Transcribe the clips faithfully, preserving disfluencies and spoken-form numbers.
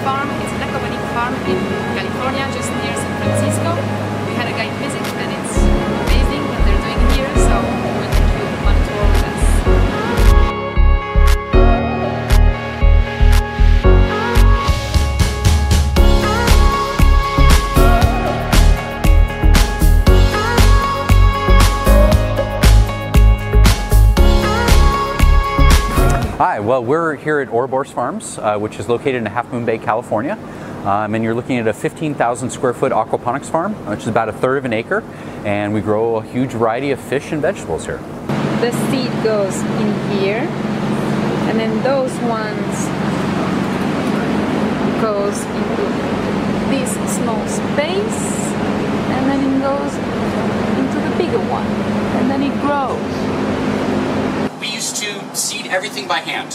farm. It's an aquaponic farm in California, just near San Francisco. We had a guide visit and it's amazing what they're doing here, so we'll take you on a tour with us. Hi, well, we're here at Ouroboros Farms, uh, which is located in Half Moon Bay, California. Um, and you're looking at a fifteen thousand square foot aquaponics farm, which is about a third of an acre. And we grow a huge variety of fish and vegetables here. The seed goes in here, and then those ones goes into this small space, and then it goes into the bigger one, and then it grows. We used to seed everything by hand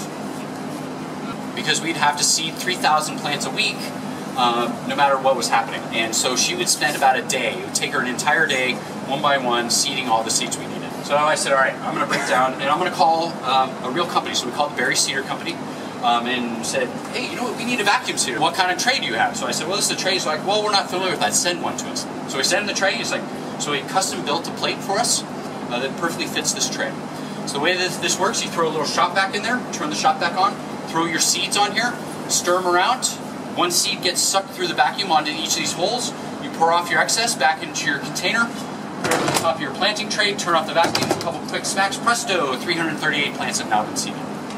because we'd have to seed three thousand plants a week, uh, no matter what was happening. And so she would spend about a day. It would take her an entire day, one by one, seeding all the seeds we needed. So I said, all right, I'm going to break down, and I'm going to call um, a real company. So we called the Berry Seeder Company um, and said, hey, you know what, we need a vacuum seeder. What kind of tray do you have? So I said, well, this is the tray. He's like, well, we're not familiar with that. Send one to us. So we sent him the tray. He's like, so he custom built a plate for us uh, that perfectly fits this tray. So the way this, this works, you throw a little shop vac in there, turn the shop vac on, throw your seeds on here, stir them around. One seed gets sucked through the vacuum onto each of these holes. You pour off your excess back into your container, put it on the top of your planting tray, turn off the vacuum, a couple quick smacks, presto, three hundred thirty-eight plants have now been seeded.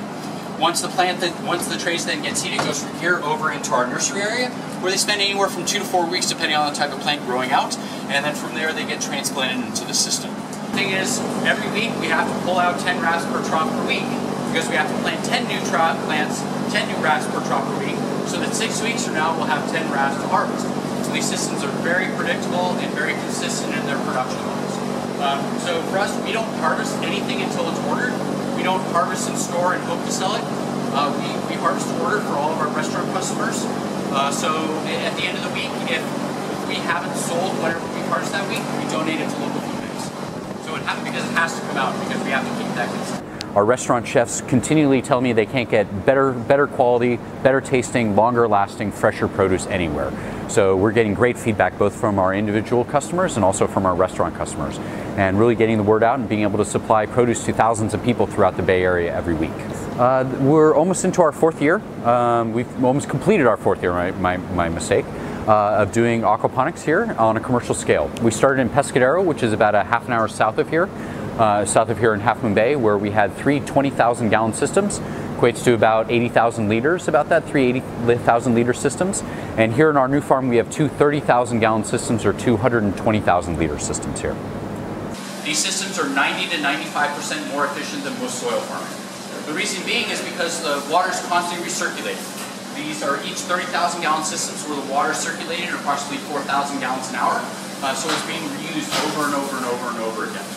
Once the plant that, once the trays then get seeded, it goes from here over into our nursery area, where they spend anywhere from two to four weeks depending on the type of plant growing out, and then from there they get transplanted into the system. Thing is, every week we have to pull out ten rafts per trough per week because we have to plant ten new plants, ten new rafts per trough per week, so that six weeks from now we'll have ten rafts to harvest. So these systems are very predictable and very consistent in their production levels. Um, so for us, we don't harvest anything until it's ordered. We don't harvest and store and hope to sell it. Uh, we, we harvest to order for all of our restaurant customers. Uh, so at the end of the week, if we haven't sold whatever we harvest that week, we donate it to local food banks. So it happens because it has to come out, because we have to keep that consistent. Our restaurant chefs continually tell me they can't get better, better quality, better tasting, longer lasting, fresher produce anywhere. So we're getting great feedback both from our individual customers and also from our restaurant customers, and really getting the word out and being able to supply produce to thousands of people throughout the Bay Area every week. Uh, we're almost into our fourth year. Um, we've almost completed our fourth year, my, my, my mistake. Uh, of doing aquaponics here on a commercial scale. We started in Pescadero, which is about a half an hour south of here, uh, south of here in Half Moon Bay, where we had three twenty thousand gallon systems, equates to about eighty thousand liters, about that, three eighty thousand liter systems. And here in our new farm, we have two thirty thousand gallon systems, or two hundred twenty thousand liter systems here. These systems are ninety to ninety-five percent more efficient than most soil farming. The reason being is because the water is constantly recirculating. These are each thirty thousand gallon systems where the water is circulating at approximately four thousand gallons an hour. Uh, so it's being reused over and over and over and over again.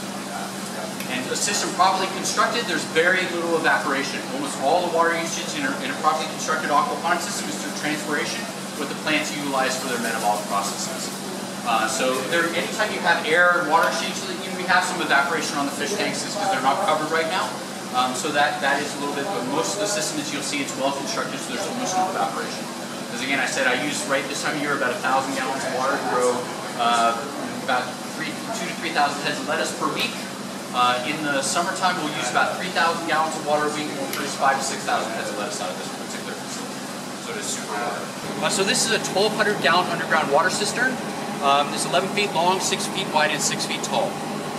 And a system properly constructed, there's very little evaporation. Almost all the water usage in a, in a properly constructed aquaponic system is through transpiration, what the plants utilize for their metabolic processes. Uh, so there, anytime you have air and water exchange, you know, we have some evaporation on the fish tanks because they're not covered right now. Um, so that, that is a little bit, but most of the system that you'll see, it's well constructed, so there's almost no evaporation. Because again, I said I use right this time of year about a thousand gallons of water to grow uh, about three, two to three thousand heads of lettuce per week. Uh, in the summertime, we'll use about three thousand gallons of water a week, and we'll produce five to six thousand heads of lettuce out of this particular facility. So it is super water. Uh, so this is a twelve hundred gallon underground water cistern. Um, it's eleven feet long, six feet wide, and six feet tall.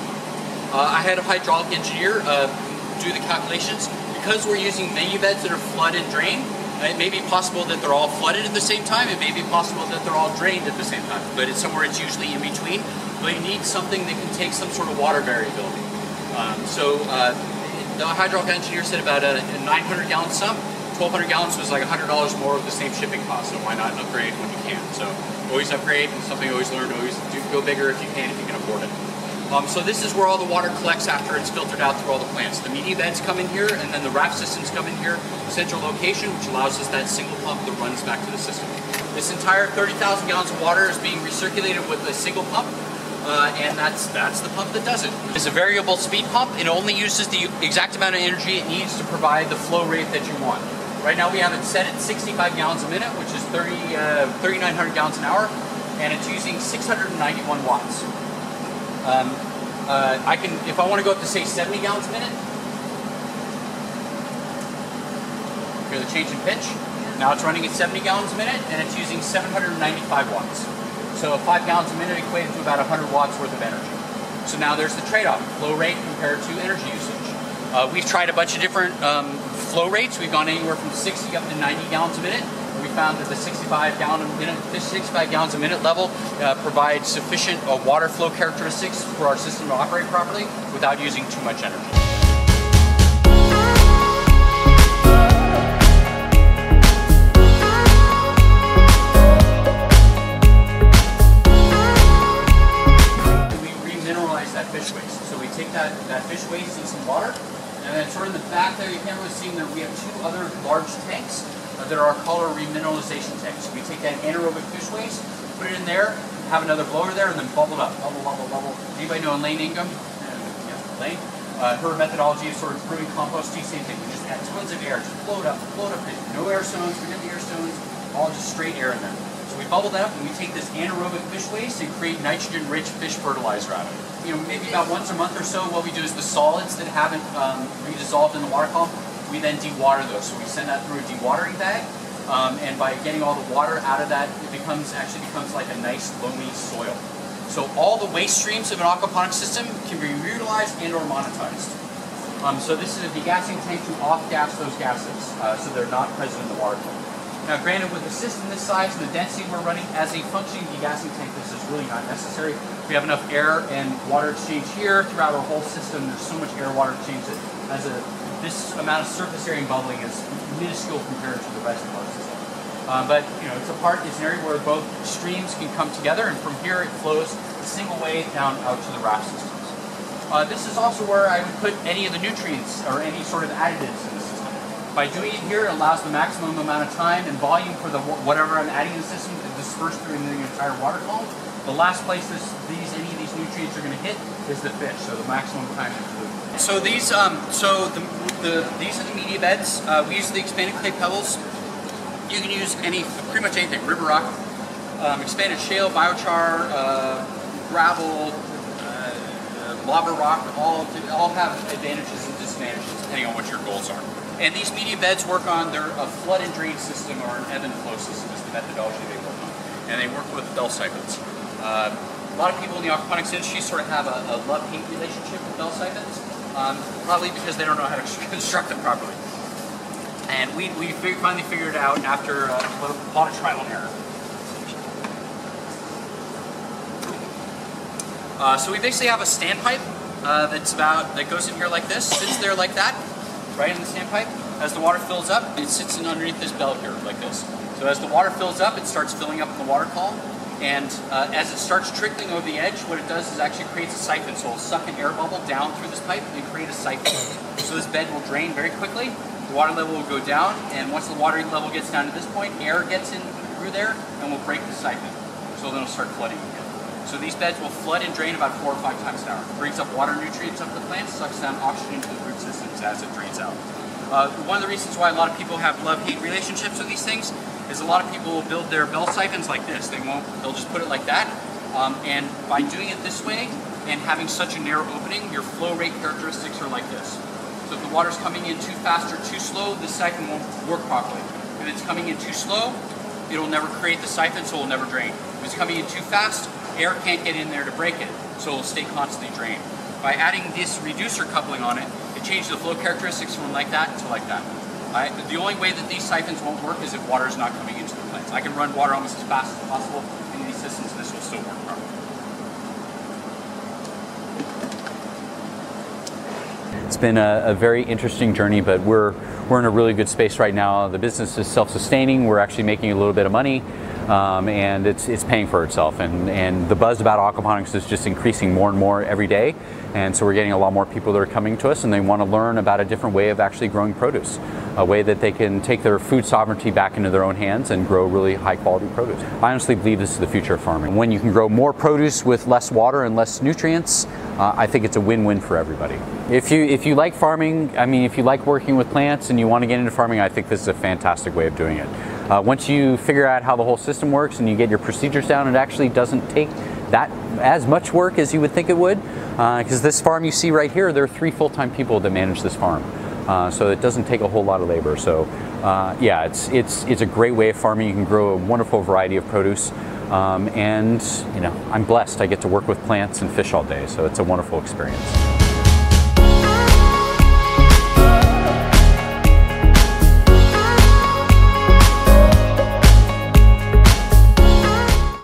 Uh, I had a hydraulic engineer uh, do the calculations. Because we're using menu beds that are flood and drain, it may be possible that they're all flooded at the same time. It may be possible that they're all drained at the same time, but it's somewhere it's usually in between. But you need something that can take some sort of water variability. Um, so uh, the hydraulic engineer said about a, a nine hundred gallon sump. twelve hundred gallons was like one hundred dollars more of the same shipping cost, so why not upgrade when you can? So always upgrade, and something always learn, always do, go bigger if you can, if you can afford it. Um, so this is where all the water collects after it's filtered out through all the plants. The media beds come in here, and then the raft systems come in here, central location, which allows us that single pump that runs back to the system. This entire thirty thousand gallons of water is being recirculated with a single pump, uh, and that's that's the pump that does it. It's a variable speed pump. It only uses the exact amount of energy it needs to provide the flow rate that you want. Right now we have it set at sixty-five gallons a minute, which is thirty, uh, thirty-nine hundred gallons an hour, and it's using six hundred ninety-one watts. Um, uh, I can, if I want to go up to say seventy gallons a minute, hear the change in pitch. Now it's running at seventy gallons a minute, and it's using seven hundred ninety-five watts. So five gallons a minute equated to about one hundred watts worth of energy. So now there's the trade-off, flow rate compared to energy usage. Uh, we've tried a bunch of different um, flow rates. We've gone anywhere from sixty up to ninety gallons a minute. We found that the sixty-five gallon a minute, sixty-five gallons a minute level uh, provides sufficient uh, water flow characteristics for our system to operate properly without using too much energy. Fish waste. So we take that, that fish waste and some water, and then sort of in the back there, you can't really see them there, we have two other large tanks uh, that are called our remineralization tanks. So we take that anaerobic fish waste, put it in there, have another blower there, and then bubble it up. Bubble, bubble, bubble. Anybody know Elaine Ingham? Uh, yeah, Elaine. Uh, her methodology is sort of brewing compost tea, same thing. We just add tons of air, just blow it up, blow it up. No air stones, forget the air stones, all just straight air in there. So we bubble that up, and we take this anaerobic fish waste and create nitrogen-rich fish fertilizer out of it. You know, maybe about once a month or so, what we do is the solids that haven't um, redissolved in the water column, we then dewater those. So we send that through a dewatering bag, um, and by getting all the water out of that, it becomes actually becomes like a nice loamy soil. So all the waste streams of an aquaponics system can be reutilized and or monetized. Um, so this is a degassing tank to off-gas those gases, uh, so they're not present in the water column. Now granted, with a system this size and the density we're running, as a functioning degassing tank, this is really not necessary. We have enough air and water exchange here throughout our whole system. There's so much air-water exchange that as a, this amount of surface area and bubbling is minuscule compared to the rest of our system. Uh, but you know, it's a part, it's an area where both streams can come together, and from here it flows a single way down out to the raft systems. Uh, this is also where I would put any of the nutrients or any sort of additives in the system. By doing it here, it allows the maximum amount of time and volume for the whatever I'm adding in the system to disperse through the entire water column. The last place this, these any of these nutrients are going to hit is the fish, so the maximum time to food. So these, um, so the, the these are the media beds. Uh, we use the expanded clay pebbles. You can use any, pretty much anything, river rock, um, expanded shale, biochar, uh, gravel, uh, lava rock. All all have advantages and disadvantages depending on what your goals are. And these media beds work on their a flood and drain system or an ebb and flow system is the methodology they work on. And they work with bell siphons. Uh, a lot of people in the aquaponics industry sort of have a, a love-hate relationship with bell siphons, um, probably because they don't know how to construct them properly. And we, we fig finally figured it out after uh, a lot of trial and error. Uh, so we basically have a standpipe uh, that's about, that goes in here like this, sits there like that, right in the standpipe. As the water fills up, it sits in underneath this bell here, like this. So as the water fills up, it starts filling up in the water column. And uh, as it starts trickling over the edge, what it does is actually creates a siphon. So it'll suck an air bubble down through this pipe and create a siphon. So this bed will drain very quickly. The water level will go down, and once the water level gets down to this point, air gets in through there and will break the siphon. So then it'll start flooding again. So these beds will flood and drain about four or five times an hour. It brings up water nutrients up the plant, sucks down oxygen into the root systems as it drains out. Uh, one of the reasons why a lot of people have love-hate relationships with these things is a lot of people will build their bell siphons like this. They won't, they'll just put it like that. Um, and by doing it this way and having such a narrow opening, your flow rate characteristics are like this. So if the water's coming in too fast or too slow, the siphon won't work properly. If it's coming in too slow, it'll never create the siphon, so it'll never drain. If it's coming in too fast, air can't get in there to break it, so it'll stay constantly drained. By adding this reducer coupling on it, it changes the flow characteristics from like that to like that. I, the only way that these siphons won't work is if water is not coming into the plants. I can run water almost as fast as possible in these systems, and this will still work properly. It's been a, a very interesting journey, but we're we're in a really good space right now. The business is self-sustaining. We're actually making a little bit of money, um, and it's it's paying for itself. And and the buzz about aquaponics is just increasing more and more every day. And so we're getting a lot more people that are coming to us, and they want to learn about a different way of actually growing produce, a way that they can take their food sovereignty back into their own hands and grow really high quality produce. I honestly believe this is the future of farming. When you can grow more produce with less water and less nutrients, uh, I think it's a win-win for everybody. If you, if you like farming, I mean, if you like working with plants and you want to get into farming, I think this is a fantastic way of doing it. Uh, once you figure out how the whole system works and you get your procedures down, it actually doesn't take that as much work as you would think it would. Because uh, this farm you see right here, there are three full-time people that manage this farm. Uh, so it doesn't take a whole lot of labor. So uh, yeah, it's, it's, it's a great way of farming. You can grow a wonderful variety of produce. Um, and you know, I'm blessed. I get to work with plants and fish all day, so it's a wonderful experience.